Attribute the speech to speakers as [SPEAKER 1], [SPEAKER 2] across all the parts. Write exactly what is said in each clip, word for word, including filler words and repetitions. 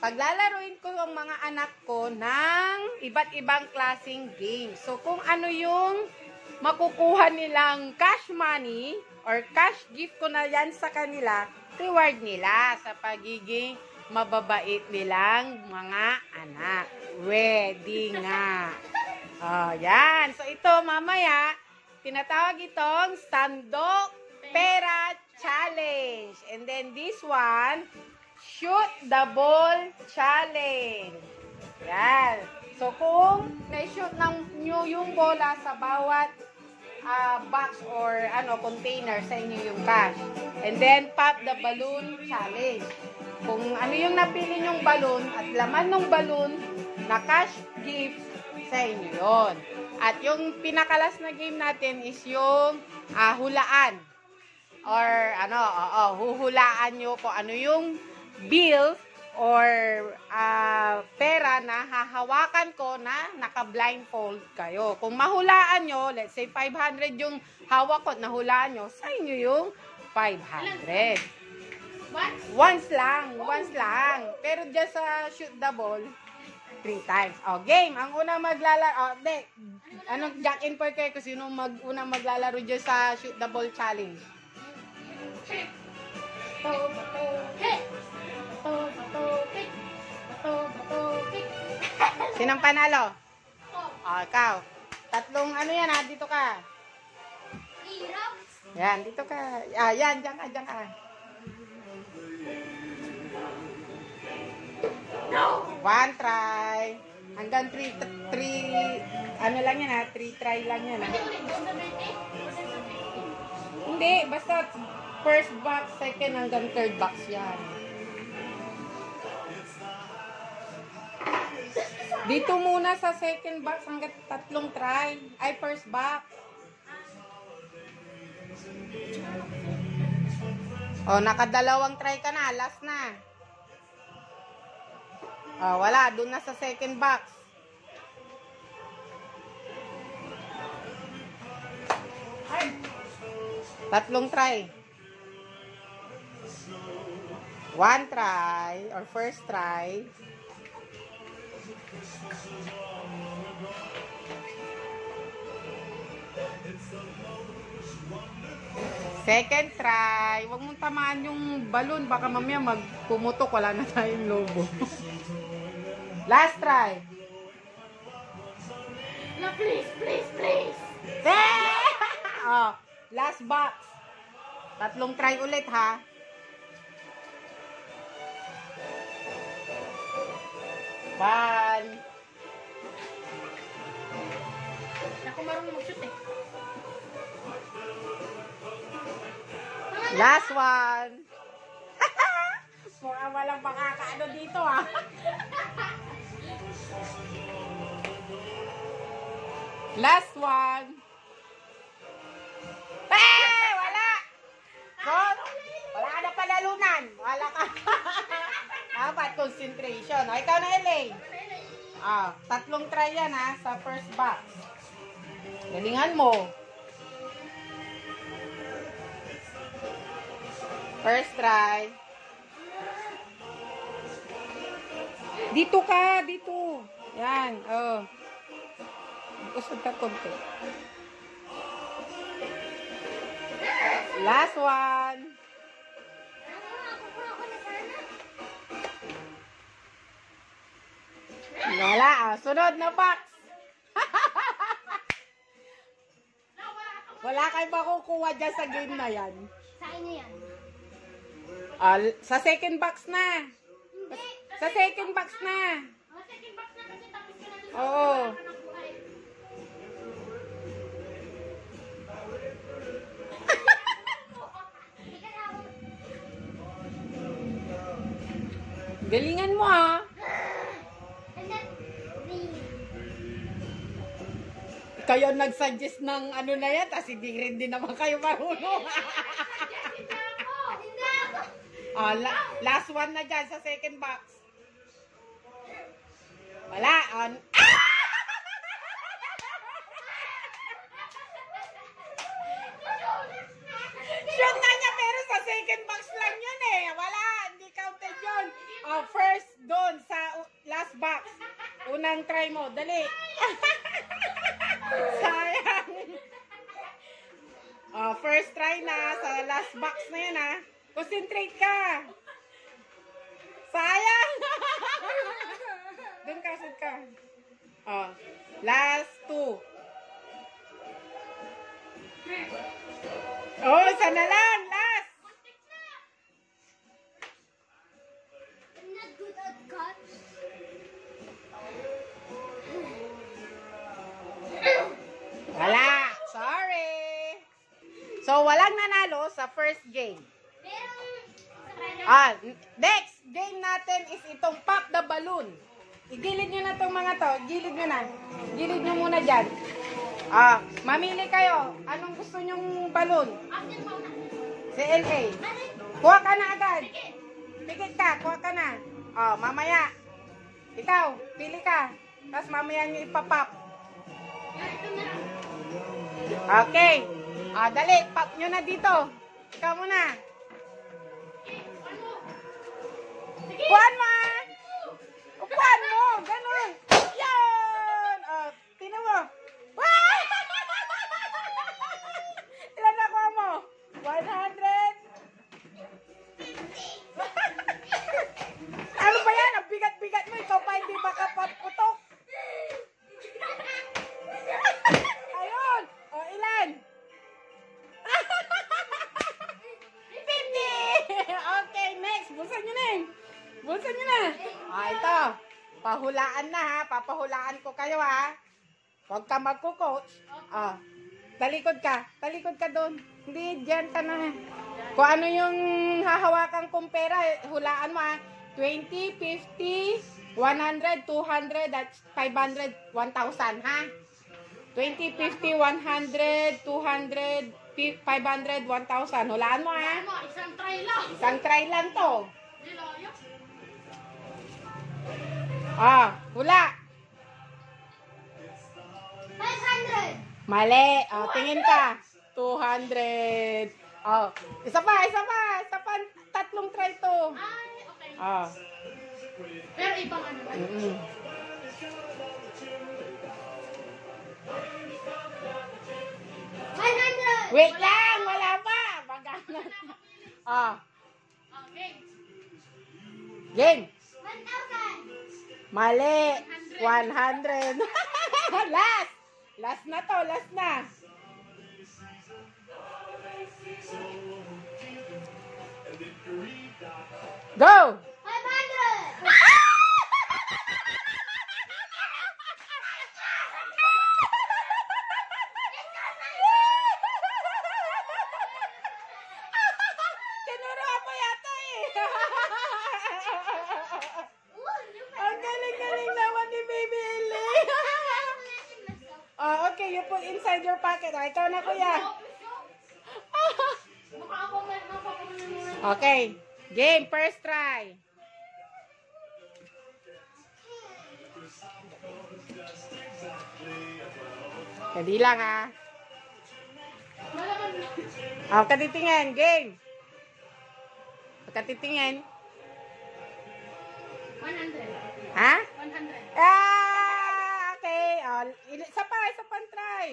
[SPEAKER 1] paglalaruin ko ang mga anak ko ng iba't ibang klaseng games. So, kung ano yung makukuha nilang cash money or cash gift ko na yan sa kanila, reward nila sa pagiging mababait nilang mga anak. Ready nga. Oh, yan. So, ito mamaya, tinatawag itong Sandok Pera Challenge. And then this one, Shoot the Ball Challenge. Yan. So, kung na-shoot ng nyo yung bola sa bawat uh, box or ano container sa inyo yung cash. And then, Pop the Balloon Challenge. Kung ano yung napili nyong balloon at laman ng balloon na cash gift sa inyo yun. At yung pinakalas na game natin is yung uh, hulaan. Or ano, oo, huhulaan nyo kung ano yung bill or uh, pera na hahawakan ko na naka-blindfold kayo. Kung mahulaan nyo, let's say five hundred yung hawak ko, nahulaan nyo, sa inyo yung five hundred. Once lang, once lang. Pero just sa uh, shoot the ball, three times. O, game. Ang unang maglalaro, oh, de, anong jack in for kayo kung sino mag, unang maglalaro dyan sa shoot the ball challenge? Sinong panalo? Oh, ikaw. Tatlong ano yan ha? Dito ka. Yan, dito ka. Ah, yan, dyan ka, dyan ka. One try. Hanggang three, three, ano lang yan ha? Three try lang yan ha? Hindi, basta first box, second, hanggang third box yan. Dito muna sa second box hanggang tatlong try. Ay, first box. O, nakadalawang try ka na. Last na. O, wala. Doon na sa second box. Ay. Tatlong try. One try or first try. Second try. Huwag mong tamaan yung balloon. Baka mamaya magpumutok. Wala na tayong logo. Last try.
[SPEAKER 2] No, please, please, please.
[SPEAKER 1] Oh, last box. Tatlong try ulit ha. One.
[SPEAKER 2] Ako marunong mag-shoot eh.
[SPEAKER 1] Last one. Mukhang walang makakaano dito ah. Last one. Eh! Wala! So, wala ka na palalunan. Wala ka. Dapat concentration. O, ikaw na, Elaine. Ah, tatlong try yan ha, sa first box. Galingan mo. First try. Dito ka, dito. Yan, oh. Usod ka konti. Last one. Wala, ah. Sunod na box. Wala kayo makukuha dyan sa game na yan.
[SPEAKER 2] Sa inyo yan.
[SPEAKER 1] Ah, sa second box na. Sa second box na.
[SPEAKER 2] Oh, second box na kasi tapos ka na dun.
[SPEAKER 1] Oo. Galingan mo ah. Kayo nag-suggest ng ano na yan, tapos hindi rin din naman kayo marunong. Ah, la last one na dyan sa second box. Wala. On. Ah! Shoot na niya, pero sa second box lang yun eh. Wala, hindi counted yun. Oh, first doon unang try mo. Dali. Sayang. Oh, first try na sa last box na yan, ha. Concentrate ka. Sayang. Doon ka, sud ka. Oh, last two. Oh, isa na lang. Last.
[SPEAKER 2] I'm not good at cuts.
[SPEAKER 1] Wala. Sorry. So, walang nanalo sa first game.
[SPEAKER 2] Pero,
[SPEAKER 1] Ah, next game natin is itong pop the balloon. Igilid nyo na itong mga to. Igilid nyo na. Igilid nyo muna dyan. Ah, mamili kayo. Anong gusto nyong balloon?
[SPEAKER 2] after mo na.
[SPEAKER 1] C L A. Kuha ka na agad. Pikit ka. Kuha ka na. Ah, mamaya. Ikaw, pili ka. Tapos mamaya nyo ipapop.
[SPEAKER 2] Ito na lang.
[SPEAKER 1] Okay. Ah, dali. Pop nyo na dito. Ikaw muna. Kuhaan mo ah. Kuhaan mo. Ganun. Yan. Oh, tingnan mo. Wow! Ilan na kuha mo? one hundred? Ano ba yan? Ang bigat-bigat mo. Ikaw pa hindi makapaputok. Ayun. O, ilan? fifty! Okay, next. Bulsan nyo na eh. Bulsan nyo na. Ah, ito. Pahulaan na ha. Papahulaan ko kayo ha. Huwag ka magko-coach. Ah. Talikod ka. Talikod ka doon. Hindi, dyan ka na. Kung ano yung hahawakan kong pera, hulaan mo ha. twenty, fifty, one hundred, two hundred, at five hundred, one thousand ha. twenty, fifty, one hundred, two hundred, five hundred, one thousand. Hulaan mo ha.
[SPEAKER 2] Ano, isang try lang.
[SPEAKER 1] Isang try lang to.
[SPEAKER 2] Di layo.
[SPEAKER 1] Ah, hula.
[SPEAKER 2] five hundred.
[SPEAKER 1] Mali. Oh, tingin ka. two hundred. Oh, isa pa, isa pa. Isa pa. Tatlong try to.
[SPEAKER 2] Ay, okay.
[SPEAKER 1] Oh.
[SPEAKER 2] Pero ibang ano ba?
[SPEAKER 1] Mm-mm.
[SPEAKER 2] five hundred.
[SPEAKER 1] Wait lang. Wala pa. Magana. Oh.
[SPEAKER 2] Okay.
[SPEAKER 1] Game.
[SPEAKER 2] one thousand.
[SPEAKER 1] Mali. one hundred. Last. Last na to. Last na. Go.
[SPEAKER 2] five hundred.
[SPEAKER 1] Tinuro mo yata eh.
[SPEAKER 2] Ooh, you
[SPEAKER 1] Ang galing-galing naman ni Baby Ellie. Oh, okay, you put inside your pocket. Oh, ikaw na, kuya.
[SPEAKER 2] Mukha ako man, mukha ako man.
[SPEAKER 1] Okay, game, first try. Dali lang ha.
[SPEAKER 2] Malaman.
[SPEAKER 1] Oh, katitingin, game. Katitingin.
[SPEAKER 2] one hundred.
[SPEAKER 1] Ha?
[SPEAKER 2] one hundred.
[SPEAKER 1] Ah, okay. Oh, il- isa pa, isa pang try.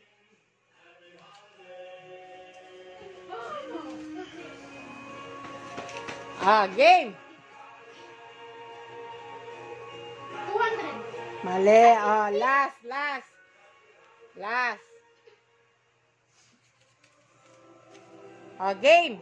[SPEAKER 1] Ah, game.
[SPEAKER 2] two hundred.
[SPEAKER 1] Mali. Oh, last, last. Last. Oh, game.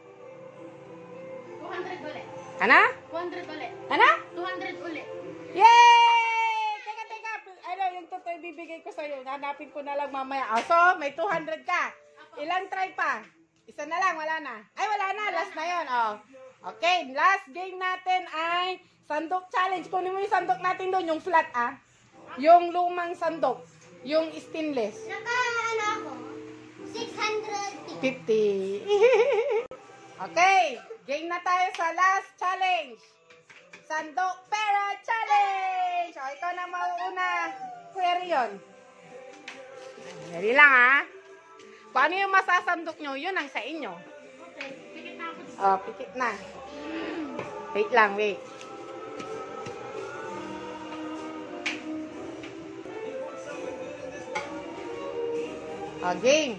[SPEAKER 2] two hundred ulit.
[SPEAKER 1] Ano?
[SPEAKER 2] two hundred ulit.
[SPEAKER 1] Ano?
[SPEAKER 2] two hundred ulit.
[SPEAKER 1] Yay! Teka, teka. Ano, yung totoo ibibigay ko sa'yo. Hanapin ko na lang mamaya. Oh, so, may two hundred ka. Ilang try pa? Isa na lang, wala na. Ay, wala na. Last na yun. Oh. Okay, last game natin ay sandok challenge. Kunin mo yung sandok natin doon, yung flat ah. Yung lumang sandok. Yung stainless.
[SPEAKER 2] Naka, ano ako? six hundred.
[SPEAKER 1] fifty. Okay, game na tayo sa last challenge. Sandok pera challenge. O, ikaw na mauuna. Kuya Rion. Dali lang ha. Paano yung masasandok nyo? Yun ang sa inyo.
[SPEAKER 2] Okay, pikit na ako.
[SPEAKER 1] Oh, pikit na. Wait lang, wait. O, game.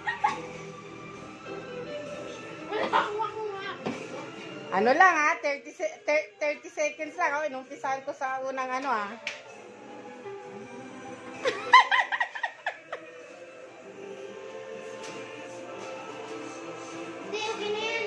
[SPEAKER 1] Ano lang ha, thirty, se- thir- thirty seconds lang. O, inumpisahan ko sa unang ano ha.
[SPEAKER 2] Hindi, okay na yan.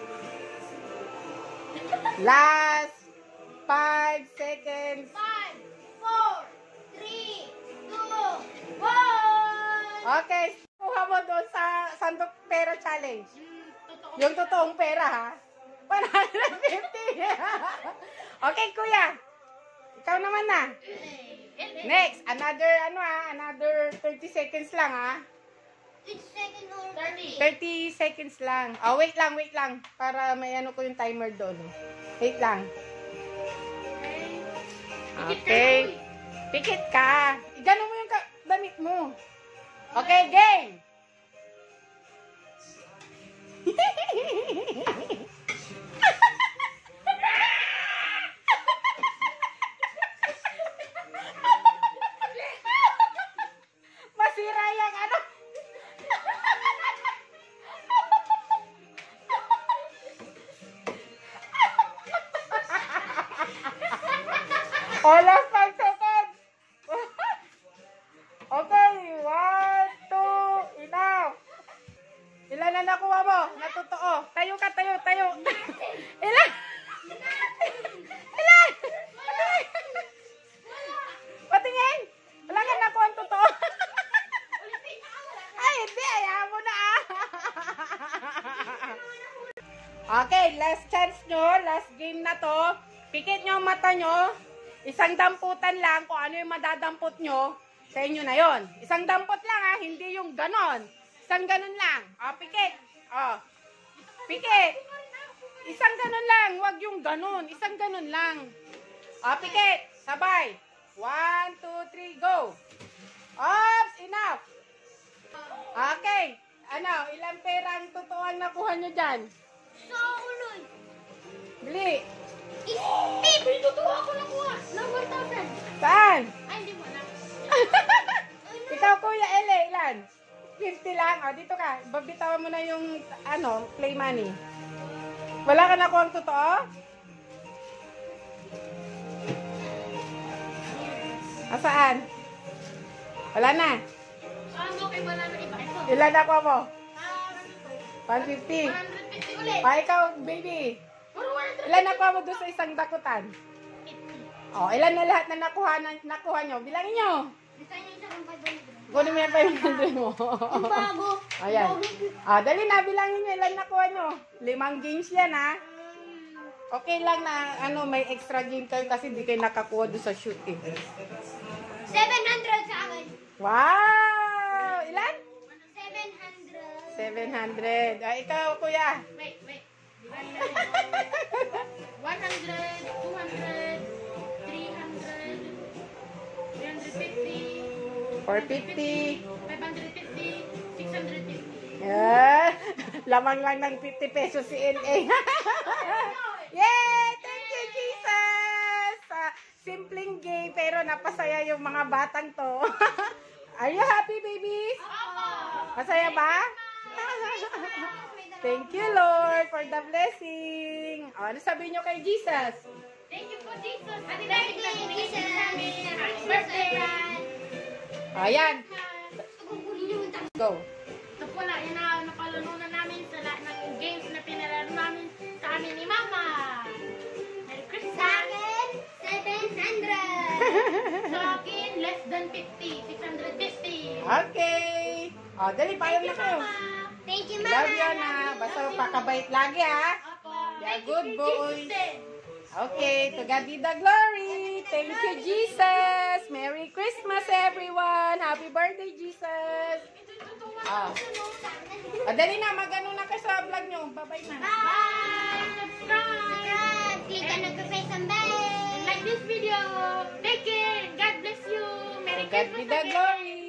[SPEAKER 1] Last five seconds.
[SPEAKER 2] Five, four, three, two, one.
[SPEAKER 1] Okay, kuha mo doon sa Sandok Pera Challenge. Yung totoong pera ha. one hundred fifty. Okay, kuya. Ikaw naman na. Next, another ano ha, another thirty seconds lang ha.
[SPEAKER 2] Each second or thirty.
[SPEAKER 1] thirty seconds lang. Oh, wait lang, wait lang. Para may ano ko yung timer doon. Wait lang. Okay. Pikit ka. Igano mo yung ka damit mo. Okay, game. Masira yung ano. Oh, last five seconds. Okay, one, two, enough. Ilan na nakuha mo? Natotoo. Tayo ka, tayo, tayo. Ilan? Ilan? Patingin. Wala ka nakuha ang totoo. Ay, hindi. Ayaw mo na ah. Okay, last chance nyo. Last game na to. Pikit nyo ang mata nyo. Isang damputan lang. Kung ano yung madadampot nyo, sa inyo na yon. Isang dampot lang ha. Hindi yung ganon. Isang ganon lang. O, pikit. O. Pikit. Isang ganon lang. Huwag yung ganon. Isang ganon lang. O, pikit. Sabay. One, two, three, go. Oops, enough. Okay. Ano, ilang perang totoo ang nakuha nyo dyan?
[SPEAKER 2] So, uloy.
[SPEAKER 1] Bili.
[SPEAKER 2] Eh, pinutuwa ako nakuha. Na one thousand.
[SPEAKER 1] Saan?
[SPEAKER 2] Ay, hindi mo na.
[SPEAKER 1] Ikaw, Kuya Ele, ilan? fifty lang. O, dito ka. Babitawan mo na yung, ano, play money. Wala ka nakuha ang totoo? Asaan? Wala na.
[SPEAKER 2] Ano kay wala na iba? Ito.
[SPEAKER 1] Ilan nakuha mo?
[SPEAKER 2] Ah,
[SPEAKER 1] one fifty.
[SPEAKER 2] one hundred fifty ulit.
[SPEAKER 1] Pa, ikaw, baby.
[SPEAKER 2] Puro one hundred
[SPEAKER 1] Ilan nakuha mo doon sa isang dakutan?
[SPEAKER 2] fifty.
[SPEAKER 1] O, ilan na lahat na nakuha, na, nakuha nyo? Bilangin nyo.
[SPEAKER 2] Gusto niyo isa kung five hundred.
[SPEAKER 1] Kunin mo yung five hundred mo.
[SPEAKER 2] Yung bago.
[SPEAKER 1] Ayan. Ah, dali na, bilangin nyo ilan nakuha nyo. Limang games yan, ha? Okay lang na, ano, may extra game kayo kasi di kayo nakakuha doon sa shoot, eh.
[SPEAKER 2] seven hundred sa akin.
[SPEAKER 1] Wow! Ilan?
[SPEAKER 2] seven hundred.
[SPEAKER 1] seven hundred. Ah, ikaw, kuya.
[SPEAKER 2] Wait, wait. one hundred, two hundred, three hundred, three hundred fifty,
[SPEAKER 1] four fifty.
[SPEAKER 2] five hundred fifty, six hundred fifty.
[SPEAKER 1] Yeah. Lamang lang ng fifty pesos si N A. Yay! Thank you, Jesus! Ah, simpleng game, pero napasaya yung mga batang to. Are you happy, babies? Masaya ba? Thank you, Lord, for the blessing. O, ano sabihin nyo kay Jesus?
[SPEAKER 2] Thank you po, Jesus. Happy birthday, Jesus. Happy birthday.
[SPEAKER 1] Ayan. Go.
[SPEAKER 2] Ito po na, yun na napalanunan namin sa lahat ng games na pinalaro namin sa amin ni Mama. Merry Christmas. Sa akin, seven hundred. Sa akin, less than fifty. six hundred fifty.
[SPEAKER 1] Okay. O, dali, payong na kayo.
[SPEAKER 2] Thank you,
[SPEAKER 1] Love you, na. Basta pakabait lagi, ha?
[SPEAKER 2] Opo.
[SPEAKER 1] Yeah, good boy.
[SPEAKER 2] Jesus din.
[SPEAKER 1] Okay, to God be the glory. Thank you, Jesus. Merry Christmas, everyone. Happy birthday, Jesus. Ah. Ah, dali na, mag-ano na kayo sa vlog nyo. Bye-bye na.
[SPEAKER 2] Bye! Subscribe! Click on notification bell! Like this video! Take care! God bless you! Merry
[SPEAKER 1] To God be
[SPEAKER 2] Christmas
[SPEAKER 1] the
[SPEAKER 2] again!
[SPEAKER 1] glory.